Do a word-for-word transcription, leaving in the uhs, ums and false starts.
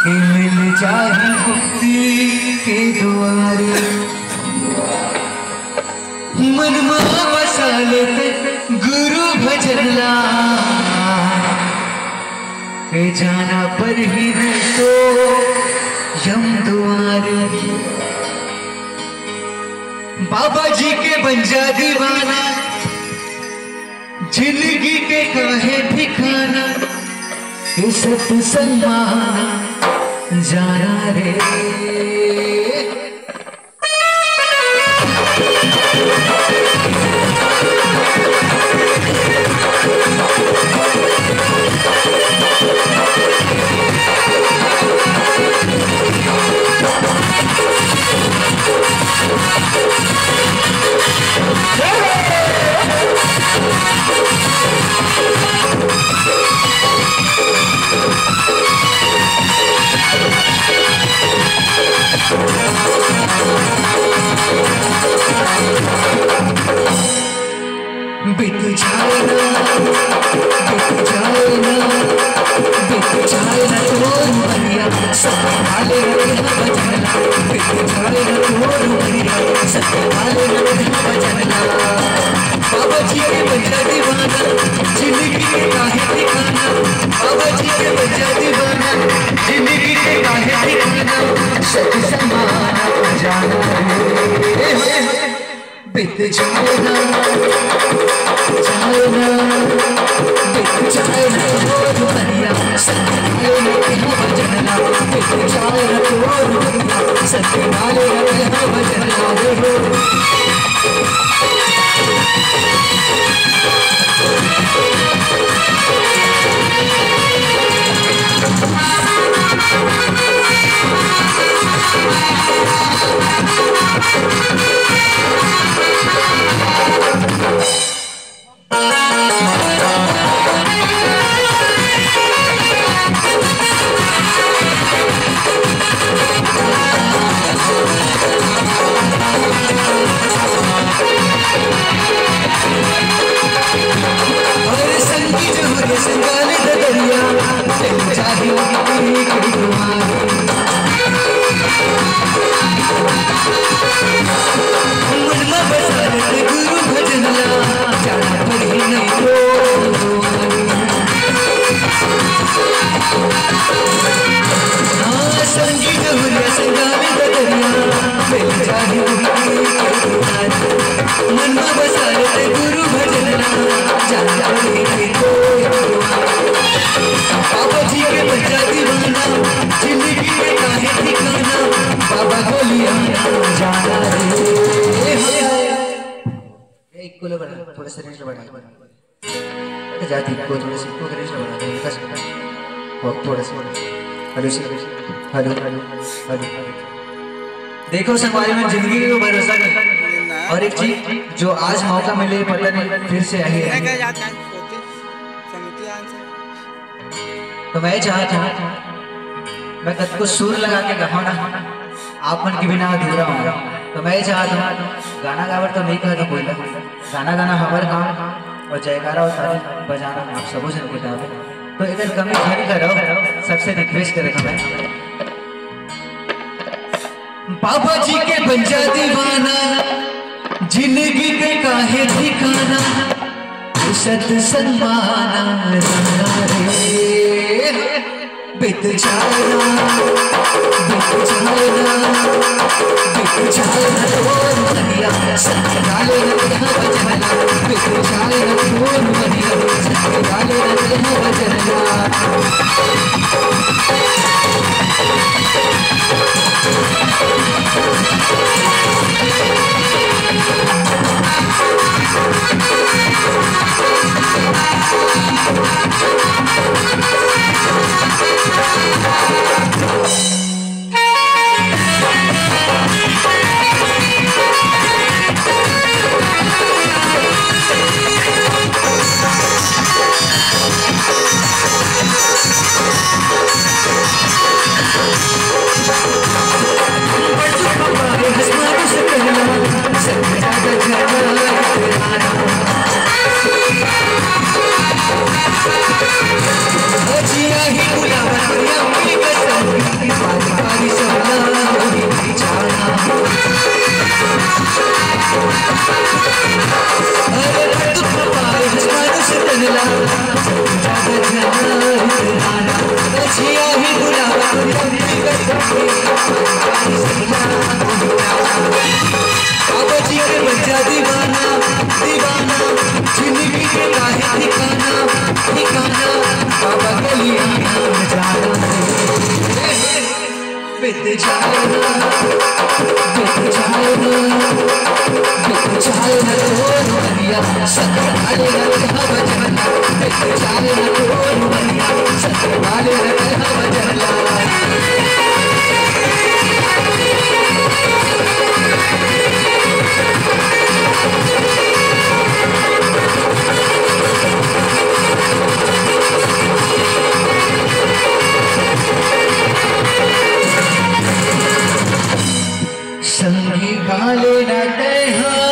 मिल जाए मुक्ति के द्वारे, मन में बसा लेते गुरु भजनला, जाना पर ही नहीं तो यम द्वारे। बाबा जी के बन जा दीवाना, जिंदगी के काहे ठिकाना, इज्जत सम्मान जाना रे। बीत जाए ना, बीत जाए ना, बीत जाए ना तोर उमरिया, संभाले रखना भजनला। बीत जाए ना तोर उमरिया, संभाले रखना भजनला। बाबा जी के बन जा दीवाना, जिंदगी के काहे ठिकाना। बाबा जी के बन जा दीवाना, जिंदगी के काहे ठिकाना, सच समाना जाना रे। बीत जाए ना, जाए ना, बीत जाए ना तोर उमरिया, संभाले रखना भजनला। बीत जाए ना तोर उमरिया, संभाले रखना भजनला रे। थोड़ा सा रेंज बढ़ा जाती को थोड़ा सा को रेंज बढ़ा दो का और थोड़ा सा हेलो हेलो हेलो हेलो। देखो संगवारी में जिंदगी को भरोसा नहीं, और एक चीज जो आज मौका मिले पता नहीं फिर से आई है। तो मैं चाहता हूँ मैं कद को सुर लगा के गाना आप मन के बिना अधूरा होगा। तो मैं चाहता हूँ गाना गावर तो नहीं कहा तो कोई गाना गाना हमारे काम और जयकारा और ताली बजाना आप सबों से किताब है। तो इधर कमी खड़ी करो, सबसे रिक्वेस्ट करेगा मैं बाबा जी के बन जा दीवाना, जिंदगी के काहे ठिकाना, इज्जत सम्मान जाना रे। बीत जाए ना, बीत जाए ना, बीत जाए ना तोर उमरिया, संभाले रखना भजनला। बीत जाए ना तोर उमरिया, संभाले रखना भजनला। बाबा जी के बच्चा दीवाना दीवाना जिंदगी के काहे ठिकाना ठिकाना बाबा के लिए नाम जाना बीत जाए ना बीत जाए ना बीत जाए ना रोज बढ़िया सतवाले रखा बजना बीत जाए ना रोज बढ़िया सतवाले रखा बजना संगी वाले रहते हैं